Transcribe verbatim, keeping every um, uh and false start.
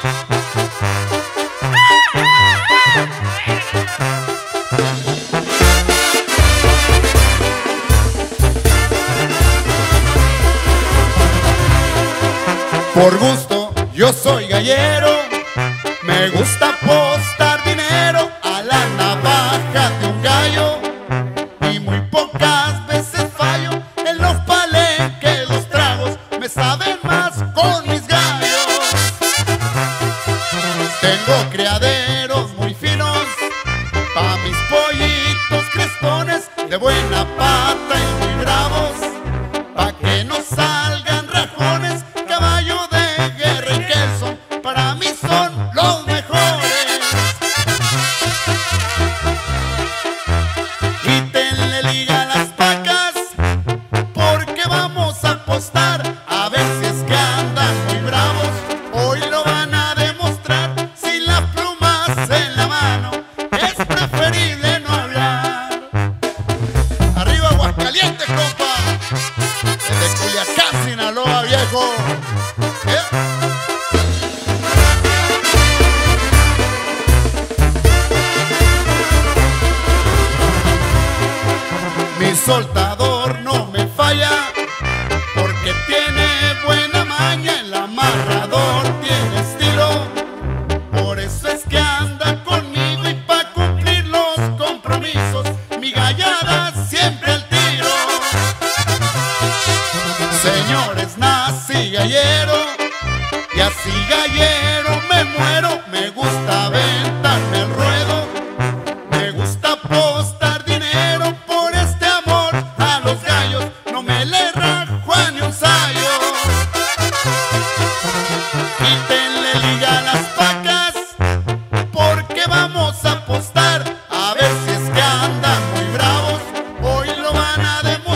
Por gusto yo soy gallero, me gusta apostar dinero a la navaja de un gallo, y muy pocas veces fallo en los palenques. Los tragos me saben más con mis gallos. Tengo criaderos muy finos pa' mis pollitos crespones, de buena pata y muy bravos, pa' que no salgan rajones. Caballo de guerra y queso, para mí son los mejores. Quítenle liga a las vacas, porque vamos a apostar, a ver si es que andan muy bravos. Hoy lo van a demostrar, sin las plumas en la mano es preferible no hablar. Arriba Aguascalientes, compa, desde Culiacán, Sinaloa, viejo. Yeah. Mi soltador no me falla, porque tiene buena maña, el amarrador tiene estilo. Por eso es que anda conmigo, y pa' cumplir los compromisos mi gallada siempre al tiro. Señores, nací gallero, y así gallero me muero. Me gusta aventarme el ruedo, me gusta apostar dinero. Por este amor a los gallos no me le rajo a ni un sayo. Quítenle liga a las vacas, porque vamos a apostar, a ver si es que andan muy bravos. Hoy lo van a demostrar.